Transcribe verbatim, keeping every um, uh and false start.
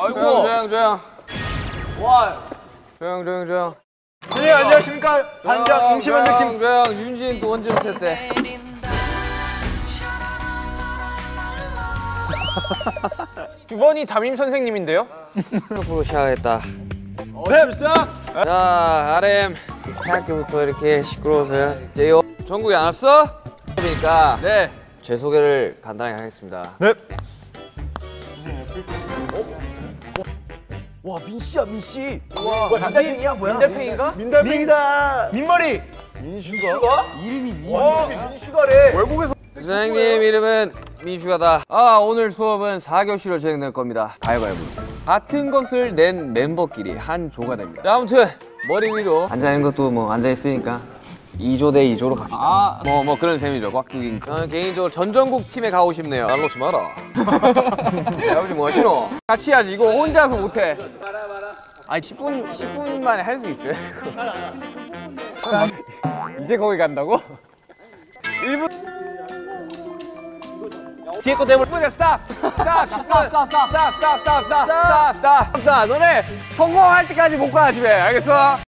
아이고. 조용 조용. 와. 조용 조용 조용. 네, 안녕하십니까. 반장 응시반장 김. 조용. 윤진 또 언제 못했대? 주번이 담임 선생님인데요? 앞으로 시작하겠다. 네. 자, 아렘. 학교부터 이렇게 시끄러워서요. 제요. 전국에 안 왔어? 그러니까 네. 제 소개를 간단하게 하겠습니다. 네. 와 민씨야 민씨. 와, 민달팽이야 뭐야? 민달팽이가? 민달팽이다. 민머리. 민슈가? 이름이 민. 와 민슈가래. 외국에서. 선생님 이름은 민슈가다. 아, 오늘 수업은 사 교시로 진행될 겁니다. 가위바위보. 같은 것을 낸 멤버끼리 한 조가 됩니다. 자, 아무튼 머리 위로 앉아있는 것도 뭐 앉아있으니까 이 조 대 이 조로 갑시다. 아. 뭐, 뭐 그런 셈이죠. 꽉두기. 저는 개인적으로 전전국 팀에 가고 싶네요. 날 놓지 마라. 아버지 뭐 하시노? 같이 해야지. 이거 혼자서 못해. 아니 십 분, 십 분 만에 할 수 있어요? 이제 거기 간다고? 일 분. 뒤에 거 대물 뿌려. 스탑! 스탑! 스탑! 스탑! 스탑! 스탑! 스탑! 스탑! 스탑! 스탑! 스탑! 너네 성공할 때까지 못 가 집에. 알겠어?